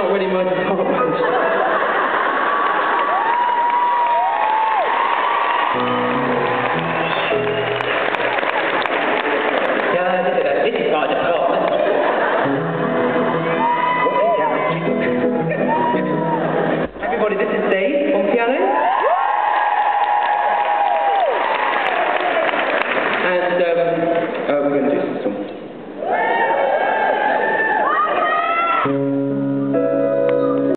already murdered the whole bunch. This is quite a fun. Everybody, this is Dave on piano. And we're going to do some.